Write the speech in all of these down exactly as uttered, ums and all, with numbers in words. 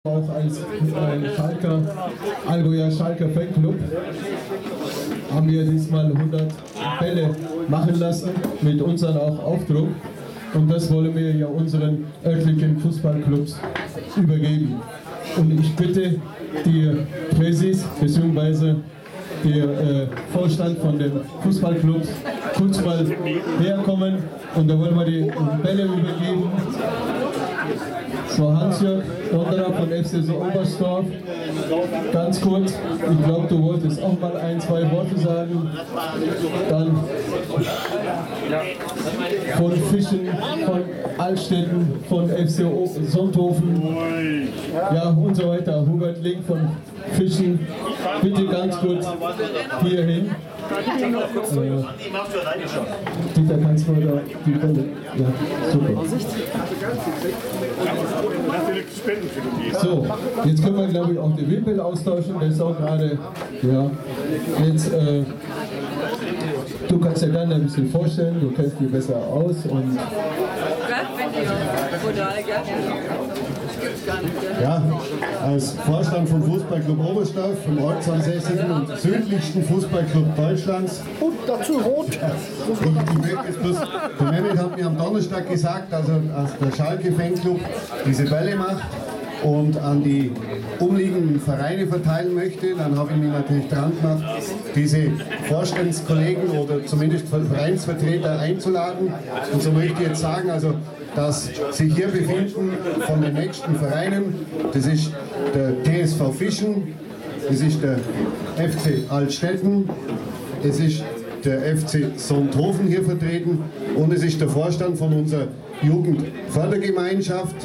Auch als äh, Schalker, Allgäuer Schalker Fanclub haben wir diesmal hundert Bälle machen lassen, mit unserem auch Aufdruck. Und das wollen wir ja unseren örtlichen Fußballclubs übergeben. Und ich bitte die Präsis bzw. der äh, Vorstand von den Fußballclubs kurz mal herkommen und da wollen wir die Bälle übergeben. So, Hans-Jörg Donderer von F C Oberstdorf, ganz kurz, ich glaube, du wolltest auch mal ein, zwei Worte sagen. Dann von Fischen, von Altstädten, von F C Sonthofen, ja und so weiter. Hubert Link von Fischen, bitte ganz kurz hierhin. Äh, Dieter, kannst du da die Bälle? Ja, super. So, jetzt können wir, glaube ich, auch die Wimpel austauschen. Das ist auch gerade, ja, jetzt, äh, du kannst dir dann ein bisschen vorstellen, du kennst dich besser aus und ja, als Vorstand vom Fußballclub Oberstdorf, vom ortsansässigen und südlichsten Fußballclub Deutschlands. Und dazu rot. Ich, ich möchte jetzt bloß, der Mehmet hat mir am Donnerstag gesagt, also als der Schalke Fanclub diese Bälle macht und an die umliegenden Vereine verteilen möchte, dann habe ich mich natürlich dran gemacht, diese Vorstandskollegen oder zumindest Vereinsvertreter einzuladen. Und so möchte ich jetzt sagen, also dass sich hier befinden von den nächsten Vereinen, das ist der T S V Fischen, das ist der F C Altstädten, es ist der F C Sonthofen hier vertreten und es ist der Vorstand von unserer Jugendfördergemeinschaft,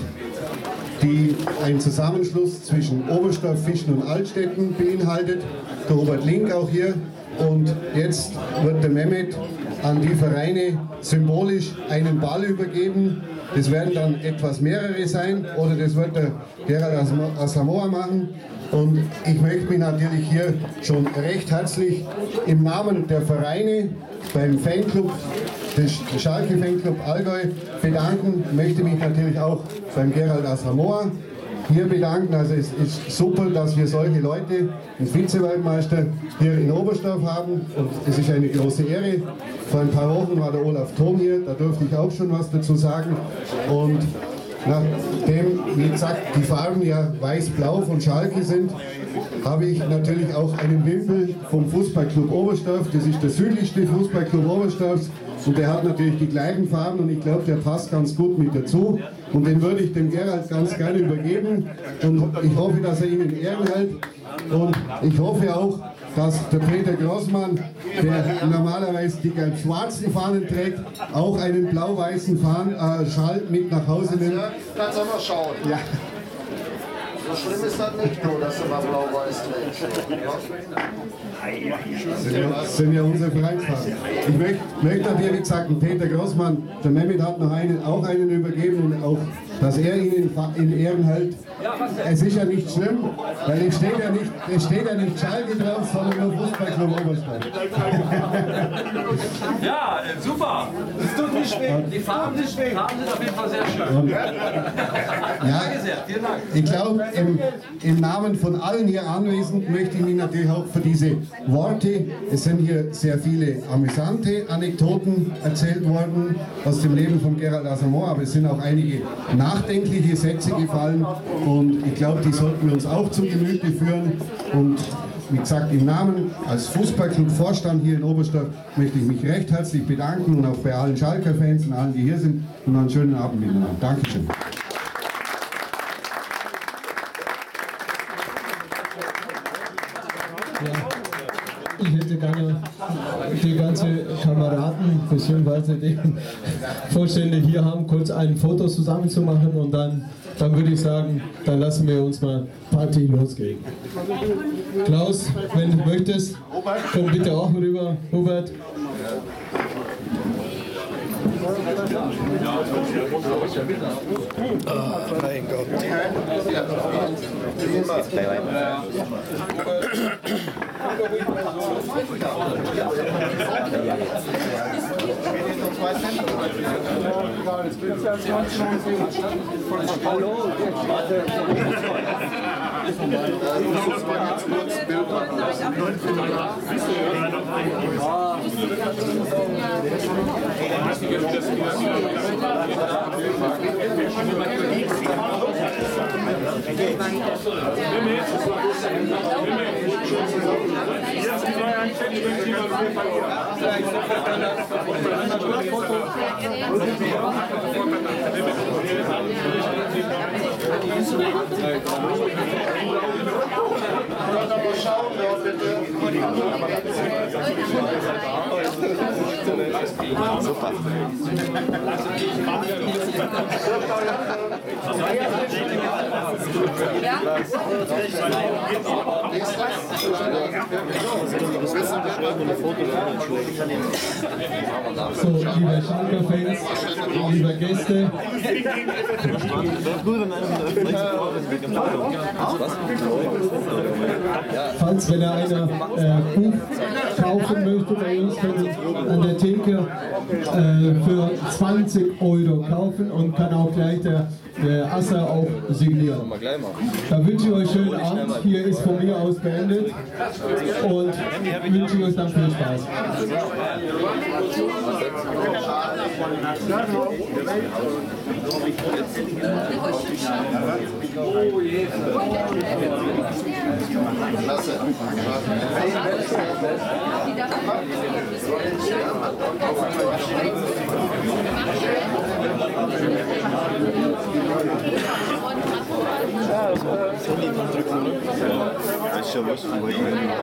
die einen Zusammenschluss zwischen Oberstdorf, Fischen und Altstädten beinhaltet. Der Robert Link auch hier. Und jetzt wird der Mehmet an die Vereine symbolisch einen Ball übergeben. Das werden dann etwas mehrere sein oder das wird der Gerald Asamoah machen. Und ich möchte mich natürlich hier schon recht herzlich im Namen der Vereine beim Fanclub, des Schalke Fanclub Allgäu bedanken. Ich möchte mich natürlich auch beim Gerald Asamoah hier bedanken. Also es ist super, dass wir solche Leute, den Vizeweltmeister hier in Oberstdorf haben und es ist eine große Ehre. Vor ein paar Wochen war der Olaf Thom hier, da durfte ich auch schon was dazu sagen. Und nachdem, wie gesagt, die Farben ja weiß-blau von Schalke sind, habe ich natürlich auch einen Wimpel vom Fußballclub Oberstdorf. Das ist der südlichste Fußballclub Oberstdorfs und der hat natürlich die gleichen Farben und ich glaube, der passt ganz gut mit dazu. Und den würde ich dem Gerald ganz gerne übergeben und ich hoffe, dass er ihn in Ehren hält und ich hoffe auch, dass der Peter Grossmann, der normalerweise die gelb-schwarzen Fahnen trägt, auch einen blau-weißen äh, Schal mit nach Hause nimmt. Ja, dann sollen wir schauen. Ja. So schlimm ist das nicht, nur dass du mal blau-weiß trägst. Das sind ja, das sind ja unsere Vereinsfarben. Ich möchte, möchte natürlich sagen, Peter Grossmann, der Mehmet hat noch einen, auch einen übergeben und auch, dass er ihn in, in Ehren hält. Es ist ja nicht schlimm, weil es steht ja nicht, es steht ja nicht Schalke drauf, sondern nur Fußballclub Oberstdorf. Ja, super. Das tut nicht weh. Die Farben sind schwer. Farben sind auf jeden Fall sehr schön. Und, ja, Danke sehr. Vielen Dank. Ich glaube, im, im Namen von allen hier Anwesenden möchte ich mich natürlich auch für diese Worte, es sind hier sehr viele amüsante Anekdoten erzählt worden aus dem Leben von Gerald Asamoah, aber es sind auch einige nachdenkliche Sätze gefallen und ich glaube, die sollten wir uns auch zu Gemüte führen und wie gesagt, im Namen als Fußballclub-Vorstand hier in Oberstdorf möchte ich mich recht herzlich bedanken und auch bei allen Schalker-Fans und allen, die hier sind und noch einen schönen Abend miteinander. Dankeschön. ich hätte gerne die ganzen Kameraden bzw. die Vorstände hier haben, kurz ein Foto zusammen zu machen und dann, dann würde ich sagen, dann lassen wir uns mal Party losgehen. Klaus, wenn du möchtest, komm bitte auch rüber, Hubert. Oh, mein Gott. Hallo. Super. So, liebe Schalker-Fans, liebe Gäste, falls wenn er einer äh, Buch kaufen möchte bei uns, kann ich an der Theke äh, für zwanzig Euro kaufen und kann auch gleich der, der Asser auch signieren. Da wünsche ich euch schönen Abend. Hier ist von mir aus beendet und wünsche ich euch dann viel Spaß. Ja, das Handy drücken. Das ist schon was.